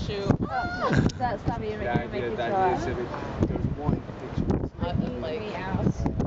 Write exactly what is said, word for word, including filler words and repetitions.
shoot. That's not even The idea, the idea is that it, there's one picture. I, like, me out.